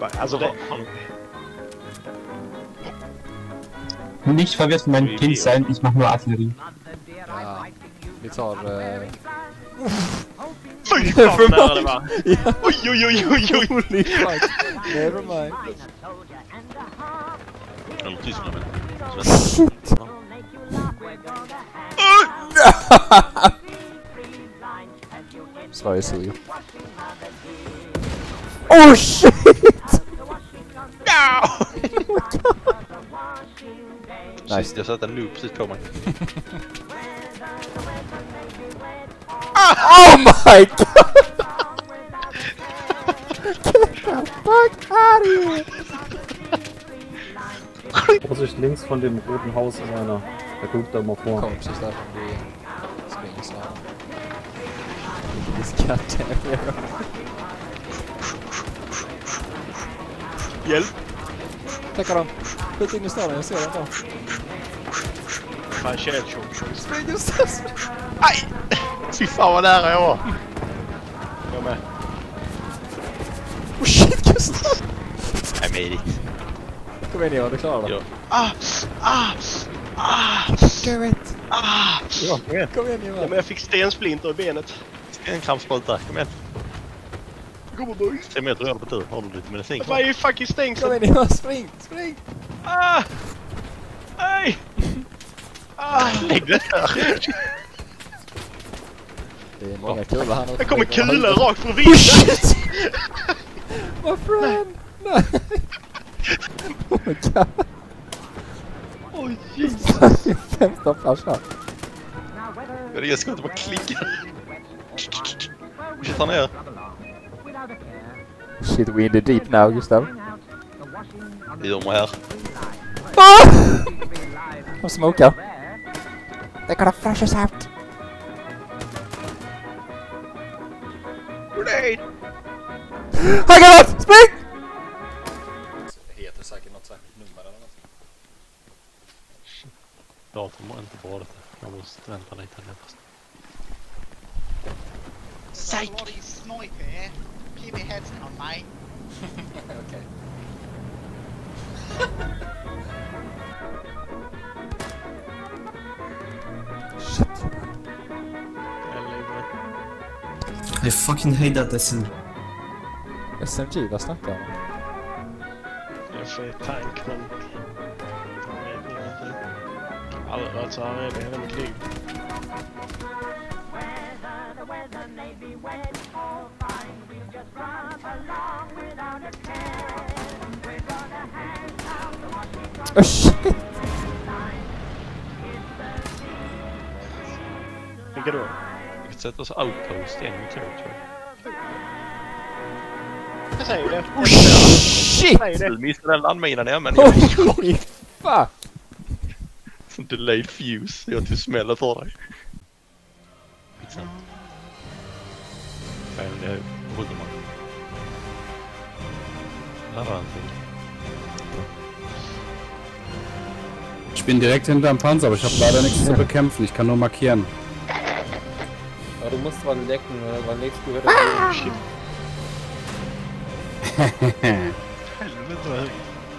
Alltså det... Nicht vergessen, mein Kind sein, ich mach nur Artillerie. Ja, vi tar... Fy fan vad nära det var! Oj, oj, oj, oj, oj! Holy fuck! Never mind. Jag är tyst nu, men... Shit! Sverige suger. Oh shit! Nice, jag satte en loop precis på mig. Oh my god! Get the fuck out of here! Vorsicht, links von dem roten Haus ist einer. Der guckt da mal vor. Kom precis där som vi springer så här. This goddamn hero. Hjälp! Täcka dem! Skjut in i staden, jag ser den då. Fan, källtjong. Spring Justas! Aj! Fy fan vad nära jag var! Jag med. Oh shit Gustav! I made it. Kom igen Eva, du klarar det. Ja. Do it! Ja, kom igen. Kom igen Ja, Eva! men jag fick stensplinter i benet. En krampspruta, kom igen. Kom och boys. 3 meter rörd på tur, har du lite medicin Vad är ju fucking Kom stängsel? igen Eva, spring! Spring! Nej! Lägg det här! Det är många kulor här nu. Det kommer kulor rakt från vinden! My friend! Nej! Oh my god! Oj, Jesus! Femta flasha. Jag ska inte bara klicka. Ta ner. Shit, we're in the deep now, Gustav. Det gör mig här. Ah! De smokar. They're gonna flash us out. Grenade! I got it! Spring! Det heter säkert något särskilt nummer eller något. Datorn var inte bra detta. Jag måste vänta lite här fast. Psych! What is sniper? Keep your heads down, mate. Okay. Shit. I fucking hate that SN. SMG, vad snackar jag om? Det är för tank, men... Jag vet inte. Aldrig varit så här rädd i hela mitt liv. Oh shit! Vilka då? Vi kan sätta oss outpost igen med tur, tror jag. Jag säger det. Oh shit! Säger det. Du missade den landminan igen, men Holy fuck! som delayed fuse. Jag tog smällen för dig. Skitsamt. Nej, det hugger man. Här var en till. Ich bin direkt hinterm Panzer, aber ich habe leider nichts zu bekämpfen. Ich kann nur markieren. Ja, du musst dran lecken, wann legst du wieder? Helvete vad högt.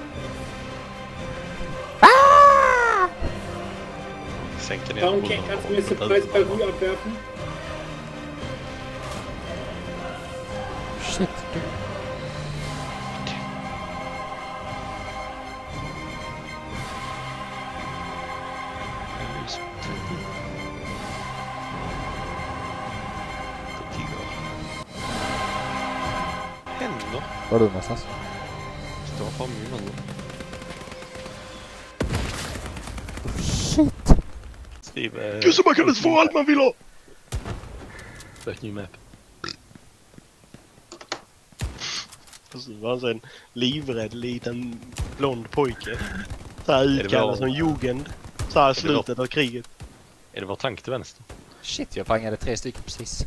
Sänker ner. Downkick, kannst du mir Surprise bei Ruhe abwerfen? Shit. Händer. Var är du någonstans? Står framme i munnen. Shit! Skriv... Gud så man kan få allt man vill ha! Sök ny map. Så var alltså en livrädd liten blond pojke. Så här utkallad som jugend. Så här slutet av kriget. Är det vår tank till vänster? Shit, jag fångade 3 stycken precis.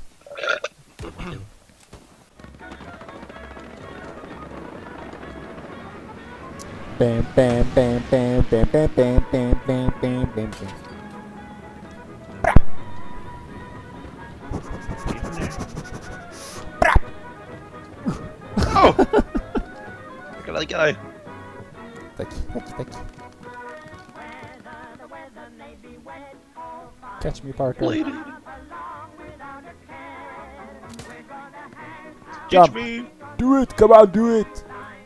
Bam, bam, bam, bam, bam, bam, bam, bam, bam, bam, bam, bam. Tackar dig. Tack. Catch me, Parker. Lady. Jump. Catch me. Do it, come on, do it!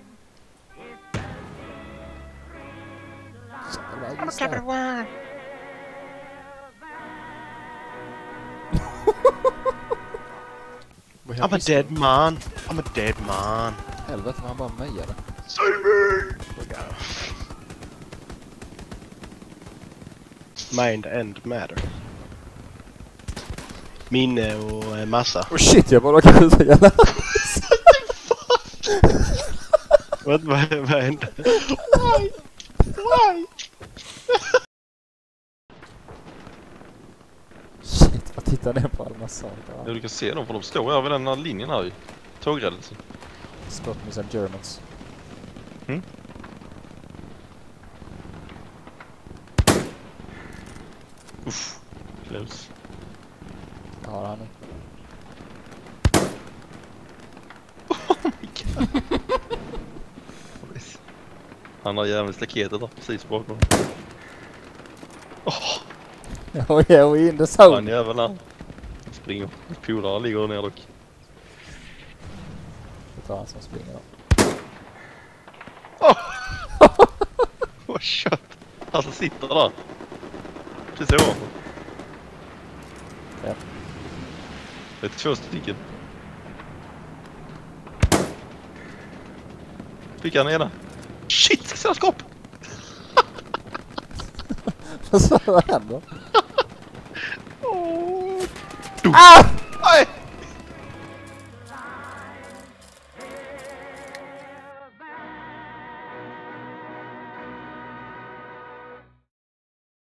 I'm a dead man. I'm a dead man. Helvete vad han bara mejade. Save me! Mind and matter. Minne och massa. Oh shit, jag bara kan så jävla... Vad hände? Why? Why? Shit, vad tittar ner på alla saker. Ja, du kan se dem för de står över den här linjen här i tågrälsen. Spot me some Germans. Uff, close. Jag har han nu. Han har jävla staketet där precis bakom. Oh yeah, we in the Han zone. jäveln här. Springer. Polare ligger ner dock. Det tar han som springer då. Vad kött. Alltså sitter där. Precis ovanför. Ja. Det är 2 stycken. Fick han ena. Shit, sällskap! Vad händer? Ah!